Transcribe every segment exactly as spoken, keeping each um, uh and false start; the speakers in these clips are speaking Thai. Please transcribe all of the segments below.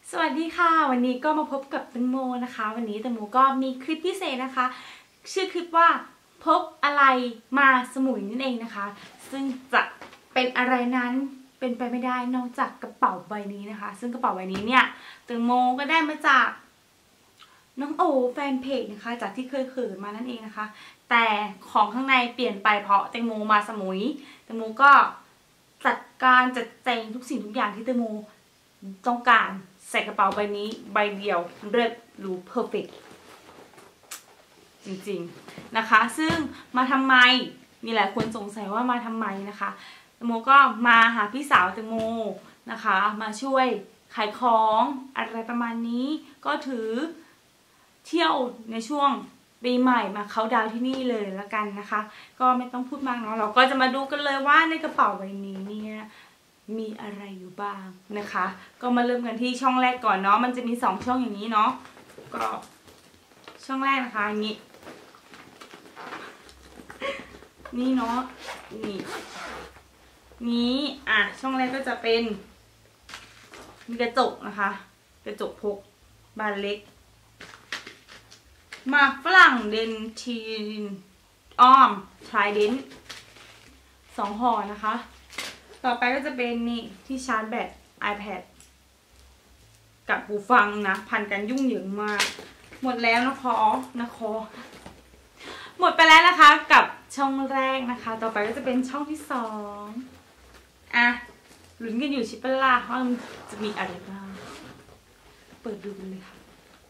สวัสดีค่ะวันนี้ก็มาพบกับแตงโมนะคะวันนี้แตงโมก็มีคลิปพิเศษนะคะชื่อคลิปว่าพกอะไรมาสมุยนั่นเองนะคะซึ่งจะเป็นอะไรนั้นเป็นไปไม่ได้นอกจากกระเป๋าใบนี้นะคะซึ่งกระเป๋าใบนี้เนี่ยแตงโมก็ได้มาจากน้องโอแฟนเพจนะคะจากที่เคยเขินมานั่นเองนะคะแต่ของข้างในเปลี่ยนไปเพราะแตงโมมาสมุยแตงโมก็จัดการจัดแจงทุกสิ่งทุกอย่างที่แตงโมต้องการใส่กระเป๋าใบนี้ใบเดียวเลิศหรูเพอร์เฟกต์จริงๆนะคะซึ่งมาทำไมมีหลายคนสงสัยว่ามาทำไมนะคะแตงโมก็มาหาพี่สาวแตงโมนะคะมาช่วยขายของอะไรประมาณนี้ก็ถือเที่ยวในช่วงปีใหม่มาเขาดาวที่นี่เลยละกันนะคะก็ไม่ต้องพูดมากเนาะเราก็จะมาดูกันเลยว่าในกระเป๋าใบนี้เนี่ยมีอะไรอยู่บ้างนะคะก็มาเริ่มกันที่ช่องแรกก่อนเนาะมันจะมีสองช่องอย่างนี้เนาะก็ช่องแรกนะคะอย่างนี้นี่เนาะนี่นี้อ่ะช่องแรกก็จะเป็นมีกระจกนะคะกระจกพกบานเล็กหมากฝรั่งเดนทีนอ้อมทริเดนต์สองห่อนะคะต่อไปก็จะเป็นนี่ที่ชาร์จแบต iPad กับหูฟังนะพันกันยุ่งเหยิงมากหมดแล้วนะคอนะคอหมดไปแล้วนะคะกับช่องแรกนะคะต่อไปก็จะเป็นช่องที่สองอ่ะลุ้นกันอยู่ชิปเปล่าว่ามันจะมีอะไรบ้างเปิดดูกันเลยค่ะ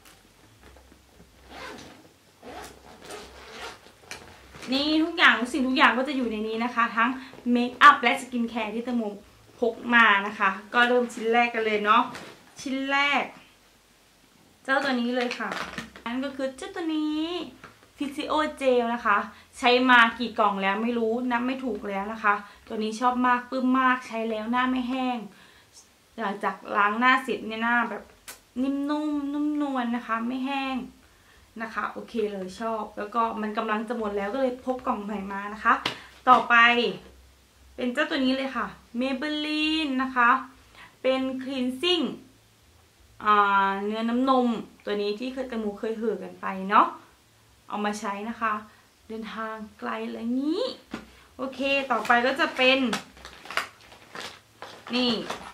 นี่ทุกอย่างทุกสิ่งทุกอย่างก็จะอยู่ในนี้นะคะทั้งเมคอัพและสกินแคร์ที่แตงโมพกมานะคะก็เริ่มชิ้นแรกกันเลยเนาะชิ้นแรกเจ้าตัวนี้เลยค่ะนั่นก็คือเจ้าตัวนี้ฟิซิโอเจลนะคะใช้มากี่กล่องแล้วไม่รู้นับไม่ถูกแล้วนะคะตัวนี้ชอบมากปลื้มมากใช้แล้วหน้าไม่แห้งหลังจากล้างหน้าเสร็จเนี่ยหน้าแบบนิ่มนุ่มนุ่มนวลนะคะไม่แห้งนะคะโอเคเลยชอบแล้วก็มันกำลังจะหมดแล้วก็เลยพกกล่องใหม่มานะคะต่อไปเป็นเจ้าตัวนี้เลยค่ะ Maybelline นะคะเป็น cleansing อ่าเนื้อน้ำนมตัวนี้ที่เคยแตงโมเคยเห่อกันไปเนาะเอามาใช้นะคะเดินทางไกลอะไรนี้โอเคต่อไปก็จะเป็นนี่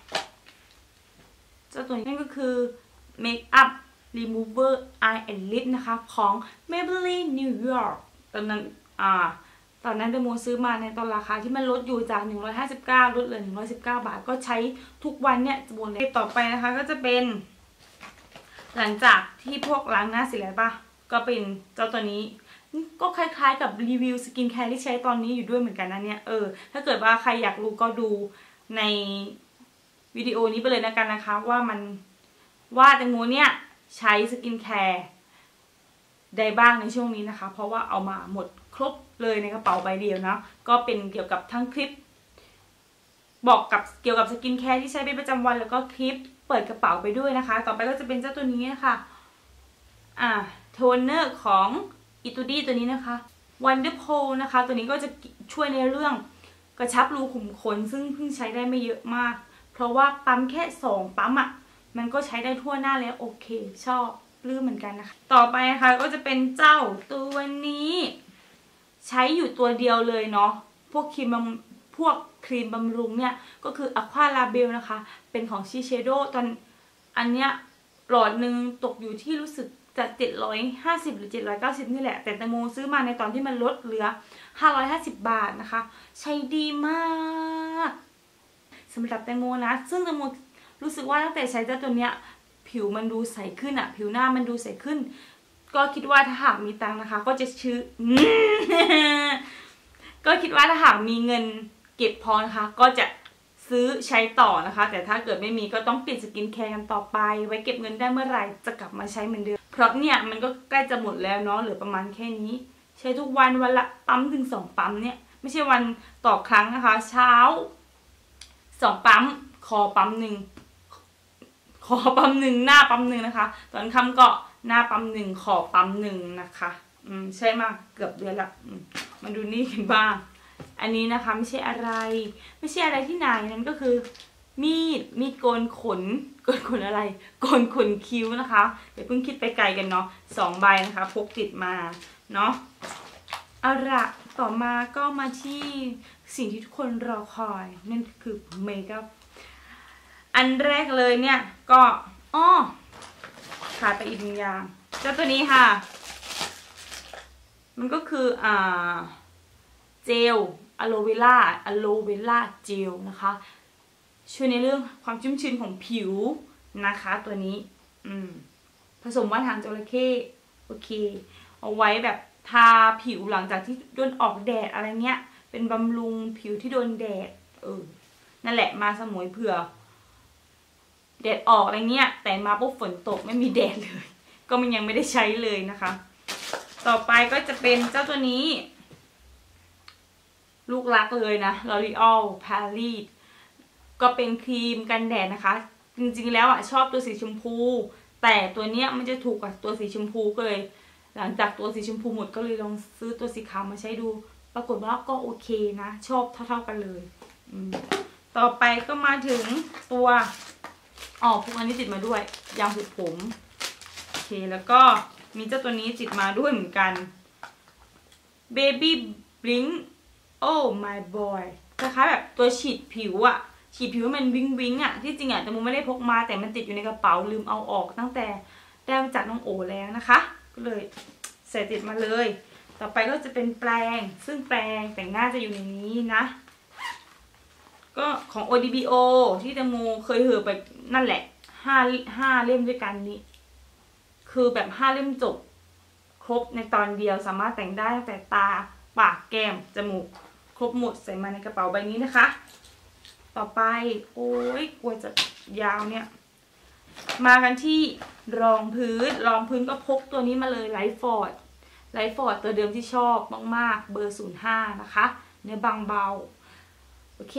เจ้าตัวนี้นั่นก็คือ Makeup Remover Eye and Lip นะคะของ Maybelline New York ตอนนั้นอ่าตอนนั้นแตงโมซื้อมาในตอนราคาที่มันลดอยู่จากหนึ่งร้อยห้าสิบเก้าลดเหลือหนึ่งร้อยสิบเก้าบาทก็ใช้ทุกวันเนี่ยจะหมดเลยต่อไปนะคะก็จะเป็นหลังจากที่พวกล้างหน้าเสร็จแล้วป่ะก็เป็นเจ้าตัวนี้ก็คล้ายๆกับรีวิวสกินแคร์ที่ใช้ตอนนี้อยู่ด้วยเหมือนกันนะเนี่ยเออถ้าเกิดว่าใครอยากรู้ก็ดูในวิดีโอนี้ไปเลยนะกันนะคะว่ามันว่าแตงโมเนี่ยใช้สกินแคร์ได้บ้างในช่วงนี้นะคะเพราะว่าเอามาหมดครบเลยในกระเป๋าใบเดียวนะก็เป็นเกี่ยวกับทั้งคลิปบอกกับเกี่ยวกับสกินแคร์ที่ใช้เป็นประจำวันแล้วก็คลิปเปิดกระเป๋าไปด้วยนะคะต่อไปก็จะเป็นเจ้าตัวนี้นะคะอ่าโทนเนอร์ของอิตูดี้ตัวนี้นะคะ Wonderful นะคะตัวนี้ก็จะช่วยในเรื่องกระชับรูขุมขนซึ่งเพิ่งใช้ได้ไม่เยอะมากเพราะว่าปั๊มแค่สองปั๊มอ่ะมันก็ใช้ได้ทั่วหน้าแล้วโอเคชอบปลื้มเหมือนกันนะคะต่อไปนะคะก็จะเป็นเจ้าตัวนี้ใช้อยู่ตัวเดียวเลยเนาะพวกครีมพวกครีมบำรุงเนี่ยก็คือ Aqua Label นะคะเป็นของ Shiseido ตอนอันเนี้ยหลอดหนึ่งตกอยู่ที่รู้สึกจะเจ็ดร้อยห้าสิบหรือเจ็ดร้อยเก้าสิบนี่แหละแต่แตงโมซื้อมาในตอนที่มันลดเหลือห้าร้อยห้าสิบบาทนะคะใช้ดีมากสำหรับแตงโมนะซึ่งแตงโมรู้สึกว่าตั้งแต่ใช้เจ้าตัวเนี้ยผิวมันดูใสขึ้นอะผิวหน้ามันดูใสขึ้นก็คิดว่าถ้าหากมีตังค์นะคะก็จะชื่อ ก็คิดว่าถ้าหากมีเงินเก็บพอนะคะก็จะซื้อใช้ต่อนะคะแต่ถ้าเกิดไม่มีก็ต้องเปลี่ยนสกินแคร์กันต่อไปไว้เก็บเงินได้เมื่อไหร่จะกลับมาใช้เหมือนเดิมเพราะเนี่ยมันก็ใกล้จะหมดแล้วเนาะเหลือประมาณแค่นี้ใช้ทุกวันวันละปั๊มถึงสองปั๊มเนี่ยไม่ใช่วันต่อครั้งนะคะเช้าสองปั๊มคอปั๊มหนึ่งขอปั๊มหนึ่งหน้าปั๊มหนึ่งนะคะตอนค่ำก็หน้าปั๊มหนึ่งขอปั๊มหนึ่งนะคะอืมใช่มากเกือบเดือนละมาดูนี่กันบ้างอันนี้นะคะไม่ใช่อะไรไม่ใช่อะไรที่ไหนนั่นก็คือมีดมีดโกนขนโกนขนอะไรโกนขนคิ้วนะคะเดี๋ยวเพิ่งคิดไปไกลกันเนาะสองใบนะคะพกติดมาเนาะเอาละต่อมาก็มาที่สิ่งที่ทุกคนรอคอยนั่นคือเมคอัพอันแรกเลยเนี่ยก็อ้อขาดไปอีกหนึ่งอย่างเจ้าตัวนี้ค่ะมันก็คืออ่าเจลอะโลเวล่าอะโลเวล่าเจลนะคะช่วยในเรื่องความชุ่มชื้นของผิวนะคะตัวนี้อืมผสมว่านหางจระเข้โอเคเอาไว้แบบทาผิวหลังจากที่โดนออกแดดอะไรเงี้ยเป็นบำรุงผิวที่โดนแดดเออนั่นแหละมาสมุยเผื่อแดดออกอะไรเงี้ยแต่มาปุ๊บฝนตกไม่มีแดดเลยก็มันยังไม่ได้ใช้เลยนะคะต่อไปก็จะเป็นเจ้าตัวนี้ลูกรักเลยนะ L'Oreal Paris ก็เป็นครีมกันแดดนะคะจริงๆแล้วอ่ะชอบตัวสีชมพูแต่ตัวเนี้ยมันจะถูกกว่าตัวสีชมพูก็เลยหลังจากตัวสีชมพูหมดก็เลยลองซื้อตัวสีขาวมาใช้ดูปรากฏว่าก็โอเคนะชอบเท่าๆกันเลยต่อไปก็มาถึงตัวอ๋อพวกอันนี้ติดมาด้วยยางผูกผมโอเคแล้วก็มีเจ้าตัวนี้ติดมาด้วยเหมือนกัน Baby Blink Oh my boy นะคะแบบตัวฉีดผิวอะฉีดผิวมันวิงวิงอะที่จริงอะแต่มูไม่ได้พกมาแต่มันติดอยู่ในกระเป๋าลืมเอาออกตั้งแต่ได้มาจากน้องโอแล้วนะคะก็เลยใส่ติดมาเลยต่อไปก็จะเป็นแปรงซึ่งแปรงแต่งหน้าจะอยู่ในนี้นะก็ของ โอ ดี บี โอ ที่แตงโมเคยเหอะไปนั่นแหละห้าห้าเล่มด้วยกันนี้คือแบบห้าเล่มจบครบในตอนเดียวสามารถแต่งได้ตั้งแต่ตาปากแก้มจมูกครบหมดใส่มาในกระเป๋าใบนี้นะคะต่อไปโอ้ยกลัวจะยาวเนี่ยมากันที่รองพื้นรองพื้นก็พกตัวนี้มาเลยไลฟ์ฟอร์ดไลฟ์ฟอร์ดตัวเดิมที่ชอบมากๆเบอร์ศูนย์ห้านะคะเนื้อบางเบาโอเค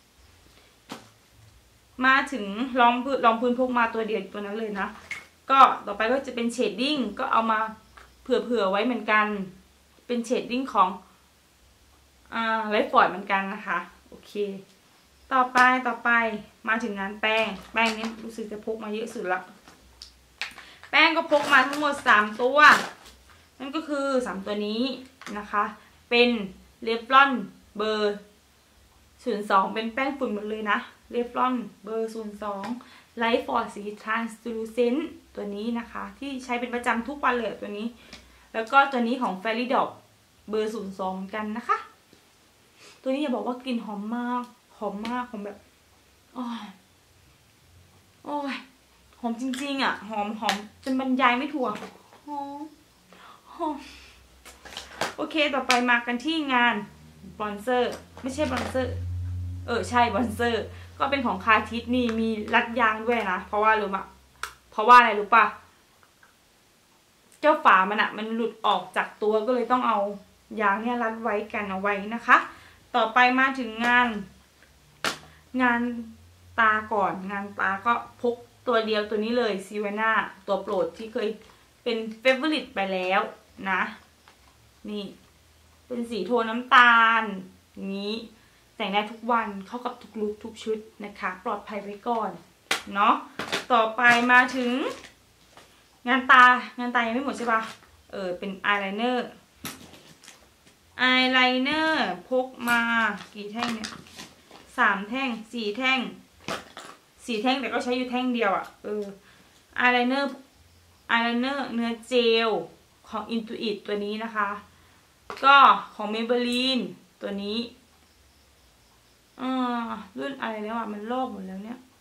มาถึงรองพื้นรองพื้นพกมาตัวเดียวตัวนั้นเลยนะก็ต่อไปก็จะเป็นเชดดิ้งก็เอามาเผื่อๆไว้เหมือนกันเป็นเชดดิ้งของอ่าไลฟ์ฟอร์ดเหมือนกันนะคะโอเคต่อไปต่อไปมาถึงงานแป้งแป้งนี้รู้สึกจะพกมาเยอะสุดละแป้งก็พกมาทั้งหมดสามตัวนั่นก็คือสามตัวนี้นะคะเป็นเลฟลอนเบอร์ศูนย์สองเป็นแป้งฝุ่นหมดเลยนะเลฟลอนเบอร์ศูนย์สองไลฟ์ฟอร์ดสีทรานสลูเซนต์ตัวนี้นะคะที่ใช้เป็นประจำทุกวันเลยตัวนี้แล้วก็ตัวนี้ของ Fairy Dog เบอร์ศูนย์สองเหมือนกันนะคะตัวนี้อย่าบอกว่ากลิ่นหอมมากหอมมากหอมแบบโอ้ยโอ้ยหอมจริงๆอ่ะหอมหอมจนบรรยายไม่ถูกหอมหอมโอเคต่อไปมากันที่งานบรอนเซอร์ไม่ใช่บรอนเซอร์เออใช่บรอนเซอร์ก็เป็นของคาทิสนี่มีรัดยางด้วยนะเพราะว่ารู้ปะเพราะว่าอะไรรู้ปะเจ้าฝามันอะมันหลุดออกจากตัวก็เลยต้องเอายางเนี่ยรัดไว้กันเอาไว้นะคะต่อไปมาถึงงานงานตาก่อนงานตาก็พกตัวเดียวตัวนี้เลยซีเวน่าตัวโปรดที่เคยเป็นเฟเวอริตไปแล้วนะนี่เป็นสีโทนน้ำตาลอย่างนี้แต่งได้ทุกวันเข้ากับทุกลุคทุกชุดนะคะปลอดภัยไว้ก่อนเนาะต่อไปมาถึงงานตางานตายังไม่หมดใช่ปะเออเป็นอายไลเนอร์อายไลเนอร์พกมากี่แท่งเนี่ยสามแท่งสี่แท่งสี่แท่งแต่ก็ใช้อยู่แท่งเดียวอ่ะเอออายไลเนอร์อายไลเนอร์เนื้อเจลของ Intuit ตัวนี้นะคะก็ของ Maybelline ตัวนี้อ่ารุ่นอะไรแล้วอ่ะมันลอกหมดแล้วเนี่ย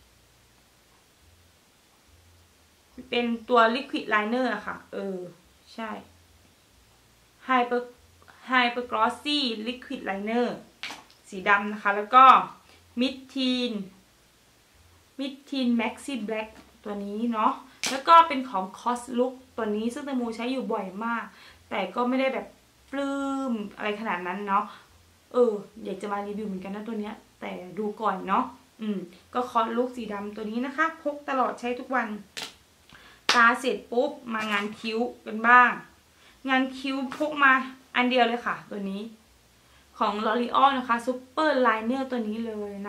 เป็นตัว Liquid Liner อะค่ะเออใช่ Hyper Hyper Glossy Liquid Liner สีดำนะคะแล้วก็มิดทีนมิดทีนแม็กซี่แบล็กตัวนี้เนาะแล้วก็เป็นของ Cos Look ตัวนี้ซึ่งแตงโมใช้อยู่บ่อยมากแต่ก็ไม่ได้แบบปลื้มอะไรขนาดนั้นเนาะเอออยากจะมารีวิวเหมือนกันนะตัวเนี้ยแต่ดูก่อนเนาะอืมก็ Cos Look สีดำตัวนี้นะคะพกตลอดใช้ทุกวันตาเสร็จปุ๊บมางานคิ้วกันบ้างงานคิ้วพกมาอันเดียวเลยค่ะตัวนี้ของ L'Oreal นะคะ Super Liner ตัวนี้เลยนะ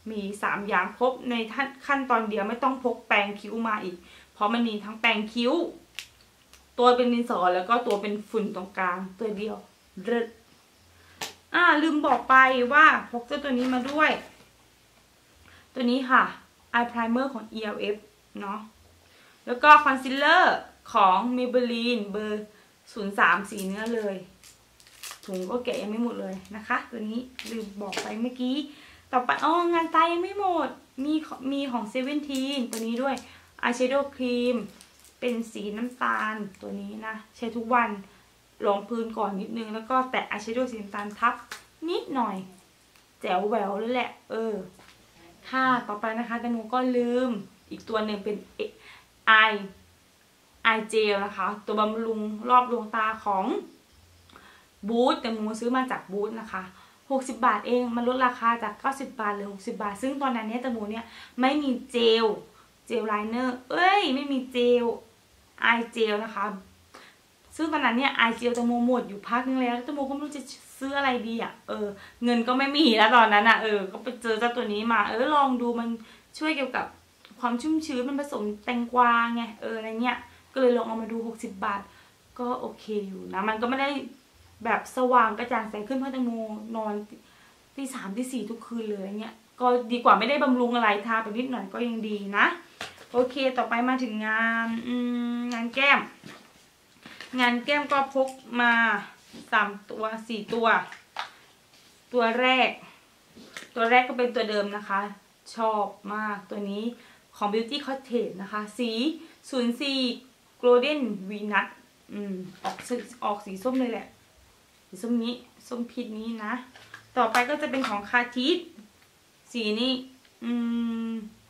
มีสามอย่างครบในขั้นตอนเดียวไม่ต้องพกแปรงคิ้วมาอีกเพราะมันมีทั้งแปรงคิ้วตัวเป็นดินสอแล้วก็ตัวเป็นฝุ่นตรงกลางตัวเดียวเลิศอ่าลืมบอกไปว่าพกเจ้าตัวนี้มาด้วยตัวนี้ค่ะ Eye Primer ของ อี แอล เอฟ เนาะแล้วก็คอนซีลเลอร์ของ Maybelline เบอร์ศูนย์สามสีเนื้อเลยถุงก็แกะยังไม่หมดเลยนะคะตัวนี้ลืมบอกไปเมื่อกี้ต่อไปอ๋องานตายังไม่หมดมีมีของเซเว่นทีนตัวนี้ด้วยอายแชโดว์ครีมเป็นสีน้ำตาลตัวนี้นะใช้ทุกวันรองพื้นก่อนนิดนึงแล้วก็แตะอายแชโดว์สีน้ำตาลทับนิดหน่อยแจ๋วแหววเลยแหละเออค่ะต่อไปนะคะแต่หนูก็ลืมอีกตัวหนึ่งเป็นไอไอเจลนะคะตัวบำรุงรอบดวงตาของบูธแต่หนูซื้อมาจากบูธนะคะหกสิบบาทเองมันลดราคาจากเก้าสิบบาทเหลือหกสิบบาทซึ่งตอนนั้นเนี่ยตะหมูเนี่ยไม่มีเจลเจลไลเนอร์เอ้ยไม่มีเจลไอเจลนะคะซึ่งตอนนั้นเนี่ยไอเจลตะหมูหมดอยู่พักนึงแล้วตะหมูก็ไม่รู้จะซื้ออะไรดีอ่ะเออเงินก็ไม่มีแล้วตอนนั้นอ่ะเออก็ไปเจอเจ้าตัวนี้มาเออลองดูมันช่วยเกี่ยวกับความชุ่มชื้นมันผสมแตงกวาไงเอออะไรเงี้ยก็เลยลองเอามาดูหกสิบบาทก็โอเคอยู่นะมันก็ไม่ได้แบบสว่างกระจ่างใสขึ้นเพราะแตงโมนอนตีสามตีสี่ทุกคืนเลยเนี่ยก็ดีกว่าไม่ได้บำรุงอะไรทาไปนิดหน่อยก็ยังดีนะโอเคต่อไปมาถึงงานอืมงานแก้มงานแก้มก็พกมาสามตัวสี่ตัวตัวแรกตัวแรกก็เป็นตัวเดิมนะคะชอบมากตัวนี้ของ Beauty Cottage นะคะสีศูนย์สี่ Golden Venus อืมออกออกสีส้มเลยแหละสีส้มนี้ส้มพีชนี้นะต่อไปก็จะเป็นของคาทิสสีนี้อืม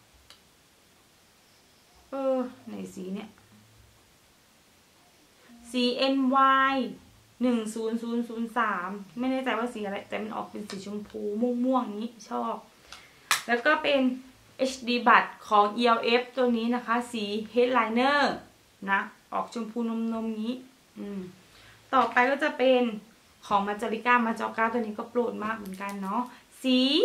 เออไหนสีเนี่ยสี เอ็น วาย หนึ่ง ศูนย์ ศูนย์ ศูนย์ สามไม่แน่ใจว่าสีอะไรแต่มันออกเป็นสีชมพูม่วงๆนี้ชอบแล้วก็เป็น เอช ดี บัตรของ อี แอล เอฟ ตัวนี้นะคะสี Headliner นะออกชมพูนมๆนี้อืมต่อไปก็จะเป็นของมาจาริก้ามาจอก้าตัวนี้ก็โปรดมากเหมือนกันเนาะสี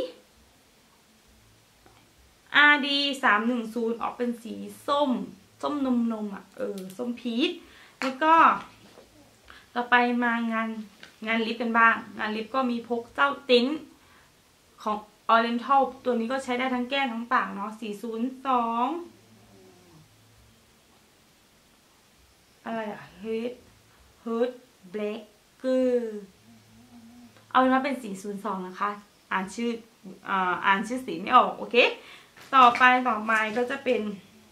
อาร์ ดี สาม หนึ่ง ศูนย์ออกเป็นสีส้มส้มนมนมอ่ะเออส้มพีชแล้วก็ต่อไปมางานงานลิปกันบ้างงานลิปก็มีพกเจ้าติ้นของ Oriental ตัวนี้ก็ใช้ได้ทั้งแก้มทั้งปากเนาะสี่ศูนย์สองอะไรอะ Head Head Black คือเอาเป็นว่าเป็นสี่ศูนย์สองนะคะอ่านชื่ออ่าอ่านชื่อสีไม่ออกโอเคต่อไปต่อไปก็จะเป็น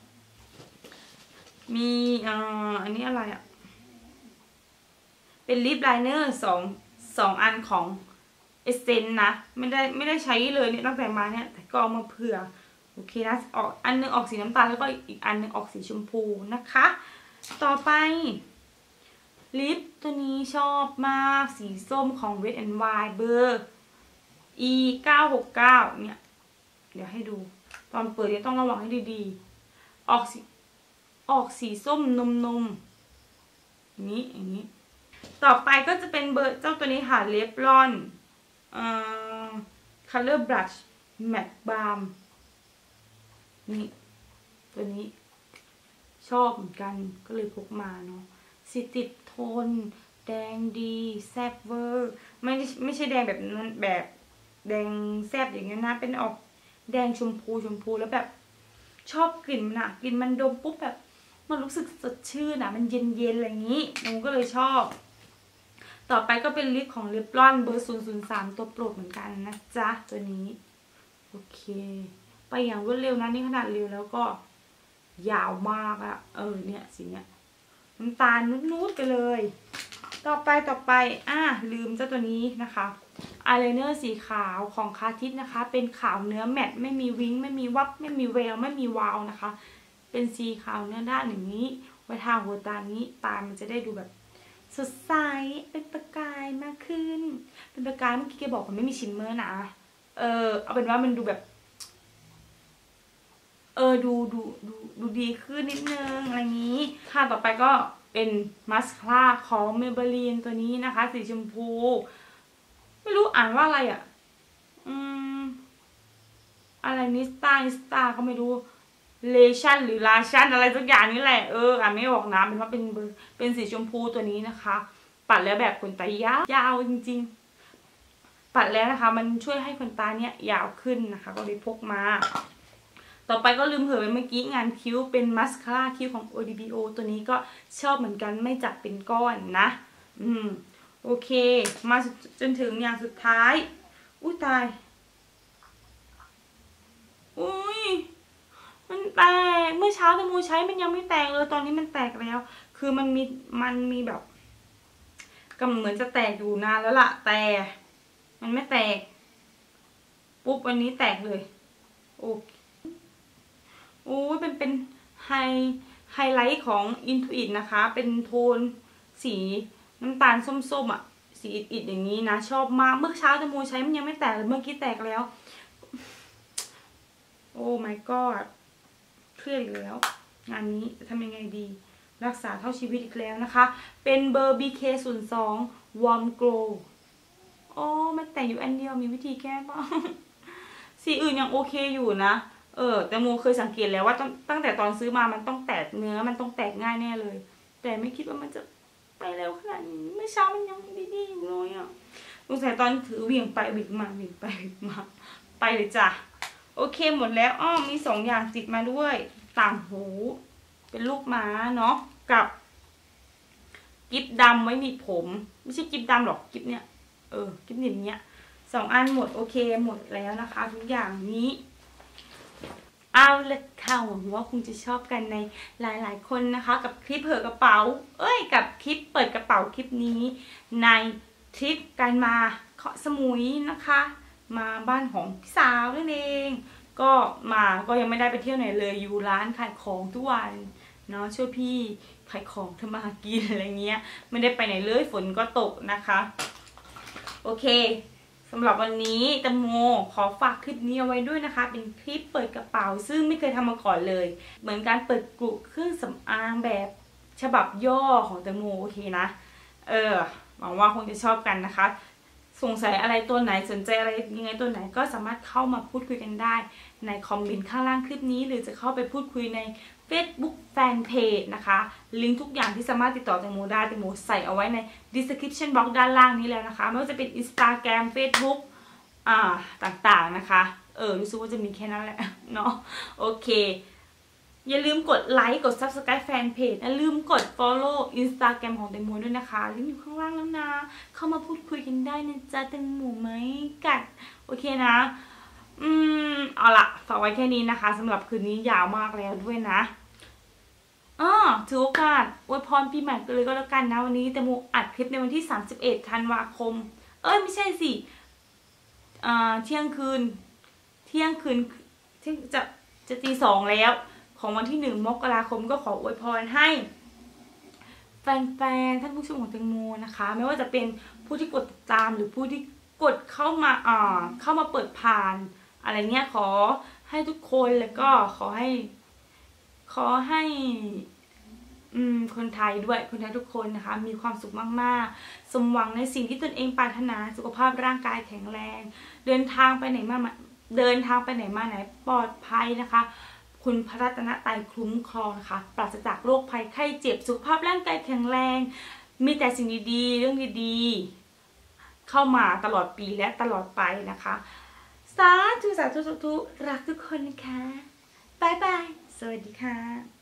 มีอ่าอันนี้อะไรอะเป็นลิปไลเนอร์สองสองอันของเอเซนนะไม่ได้ไม่ได้ใช้เลยเนี่ยตั้งแต่มาเนี่ยแต่ก็เอามาเผื่อโอเคนะออกอันนึงออกสีน้ำตาลแล้วก็อีกอันนึงออกสีชมพูนะคะต่อไปลิปตัวนี้ชอบมากสีส้มของ Wet n Wild เบอร์ อี เก้าหกเก้าเนี่ยเดี๋ยวให้ดูตอนเปิดเนี่ยต้องระวังให้ดีๆออกสีออกสีส้มนมนมอย่างนี้อย่างนี้ต่อไปก็จะเป็นเบอร์เจ้าตัวนี้ค่ะเลฟลอนเอ่อ Color Brush Matte Balm นี่ตัวนี้ชอบเหมือนกันก็เลยพกมาเนาะสีติดทนแดงดีแซ่บเวอร์ไม่ไม่ใช่แดงแบบนั้นแบบแดงแซ่บอย่างนี้นะเป็นออกแดงชมพูชมพูแล้วแบบชอบกลิ่นมันอะกลิ่นมันดมปุ๊บแบบมันรู้สึกสดชื่นอะมันเย็นเย็นอะไรอย่างนี้หนูก็เลยชอบต่อไปก็เป็นลิปของลิปลอนเบอร์ศูนย์ศูนย์สามตัวโปรดเหมือนกันนะจ๊ะตัวนี้โอเคไปอย่างรวดเร็วนะนี่ขนาดเร็วแล้วก็ยาวมากอะเออเนี่ยสีเนี้ยน้ำตาลนุดๆไปเลยต่อไปต่อไปอ่ะลืมเจ้าตัวนี้นะคะอายไลเนอร์สีขาวของคาทิสนะคะเป็นขาวเนื้อแมตต์ไม่มีวิ้งไม่มีวับไม่มีแววไม่มีวาวนะคะเป็นสีขาวเนื้อด้านอย่างนี้ไว้ทาหัวตานี้ตามันจะได้ดูแบบสดใสเป็นประกายมากขึ้นเป็นประกายเมื่อกี้แกบอกมันไม่มีชิมเมอร์นะเออเอาเป็นว่ามันดูแบบเออดูดูดูดูดีขึ้นนิดนึงอะไรอย่างนี้ค่ะต่อไปก็เป็นมาสคาร่าของ Maybelline ตัวนี้นะคะสีชมพูไม่รู้อ่านว่าอะไรอ่ะอืมอะไรนิสตานิสตาก็ไม่รู้เลชั่นหรือลาชั่นอะไรสักอย่างนี่แหละเอออ่านไม่ออกนะเป็นว่าเป็นเบอร์เป็นสีชมพูตัวนี้นะคะปัดแล้วแบบขนตายาวยาวจริงๆปัดแล้วนะคะมันช่วยให้ขนตาเนี่ยยาวขึ้นนะคะก็เลยพกมาต่อไปก็ลืมเผยไปเมื่อกี้งานคิ้วเป็นมัสคาร่าคิ้วของ โอ ดี บี โอ ตัวนี้ก็ชอบเหมือนกันไม่จับเป็นก้อนนะอืมโอเคมาจนถึงอย่างสุดท้ายอุ้ยตายอุ้ยมันแตกเมื่อเช้าตะมูใช้มันยังไม่แตกเลยตอนนี้มันแตกแล้วคือมันมีมันมีแบบก็เหมือนจะแตกอยู่นานแล้วล่ะแต่มันไม่แตกปุ๊บวันนี้แตกเลยโอ้โอ้ยเป็นเป็นไฮไฮไลท์ของ Intuit นะคะเป็นโทนสีน้ำตาลส้มๆอ่ะสีอิดๆอย่างนี้นะชอบมากเมื่อเช้าตะมูใช้มันยังไม่แตกเลยเมื่อกี้แตกแล้วโอ้ my god เครียดอีกแล้วงานนี้จะทำยังไงดีรักษาเท่าชีวิตอีกแล้วนะคะเป็นเบอร์ บี เค ศูนย์ สอง Warm Glow โอ้มันแต่งอยู่อันเดียวมีวิธีแก้บ้างสีอื่นยังโอเคอยู่นะเออแต่โมเคยสังเกตแล้วว่าตั้งตั้งแต่ตอนซื้อมามันต้องแตกเนื้อมันต้องแตกง่ายแน่เลยแต่ไม่คิดว่ามันจะไปเร็วขนาดนี้เมื่อเช้ามันยังดีๆอยู่เลยอ่ะสงสัยตอนถือวิ่งไปวิ่งมาวิ่งไปวิ่งมาไปเลยจ้ะโอเคหมดแล้วอ้อมีสองอย่างติดมาด้วยต่างหูเป็นลูกม้าเนาะกับกิ๊บดำไว้หนีบผมไม่ใช่กิ๊บดำหรอกกิ๊บเนี่ยเออกิ๊บหนีบเนี้ยสองอันหมดโอเคหมดแล้วนะคะทุกอย่างนี้เอาละค่ะหวังว่าคงจะชอบกันในหลายๆคนนะคะกับคลิปเผยกระเป๋าเอ้ยกับคลิปเปิดกระเป๋าคลิปนี้ในทริปการมาเกาะสมุยนะคะมาบ้านของพี่สาวนั่นเองก็มาก็ยังไม่ได้ไปเที่ยวไหนเลยอยู่ร้านขายของทุกวันเนาะช่วยพี่ขายของทำมาหากินอะไรเงี้ยไม่ได้ไปไหนเลยฝนก็ตกนะคะโอเคสำหรับวันนี้แตงโมขอฝากคลิปนี้เอาไว้ด้วยนะคะเป็นคลิปเปิดกระเป๋าซึ่งไม่เคยทำมาก่อนเลยเหมือนการเปิดกลุ่มเครื่องสำอางแบบฉบับย่อของแตงโมโอเคนะเออหวังว่าคงจะชอบกันนะคะสงสัยอะไรตัวไหนสนใจอะไรยังไงตัวไหนก็สามารถเข้ามาพูดคุยกันได้ในคอมเมนต์ข้างล่างคลิปนี้หรือจะเข้าไปพูดคุยใน Facebook Fanpage นะคะลิงก์ทุกอย่างที่สามารถติดต่อแตงโมได้แตงโมใส่เอาไว้ใน description box ด้านล่างนี้แล้วนะคะไม่ว่าจะเป็น Instagram Facebook อ่าต่างๆนะคะเออรู้สึกว่าจะมีแค่นั้นแหละเนาะโอเคอย่าลืมกดไลค์กด Subscribe Fanpage อย่าลืมกด Follow Instagram ของแตงโมด้วยนะคะลิงก์อยู่ข้างล่างแล้วนะเข้ามาพูดคุยกันได้นะจ๊ะแตงโมไหมกัดโอเคนะอืมเอาละฝากไว้แค่นี้นะคะสำหรับคืนนี้ยาวมากแล้วด้วยนะอ๋อถือโอกาสอวยพรปีใหม่กันเลยก็แล้วกันนะวันนี้แตงโมอัดคลิปในวันที่สามสิบเอ็ดธันวาคมเอ้ยไม่ใช่สิอ่าเที่ยงคืนเที่ยงคืนเที่ยงจะจะตีสองแล้วของวันที่หนึ่งมกราคมก็ขออวยพรให้แฟนๆท่านผู้ชมของแตงโมนะคะไม่ว่าจะเป็นผู้ที่กดติดตามหรือผู้ที่กดเข้ามาอ่าเข้ามาเปิดผ่านอะไรเงี้ยขอให้ทุกคนแล้วก็ขอให้ขอให้อืมคนไทยด้วยคนไทยทุกคนนะคะมีความสุขมากๆสมหวังในสิ่งที่ตนเองปรารถนาสุขภาพร่างกายแข็งแรงเดินทางไปไหนมาเดินทางไปไหนมาไหนปลอดภัยนะคะคุณพระรัตนตรัยคุ้มครองนะคะปราศจากโรคภัยไข้เจ็บสุขภาพร่างกายแข็งแรงมีแต่สิ่งดีๆเรื่องดีๆเข้ามาตลอดปีและตลอดไปนะคะสาธุสาธุสาธุรักทุกคนนะคะบายบายสวัสดีค่ะ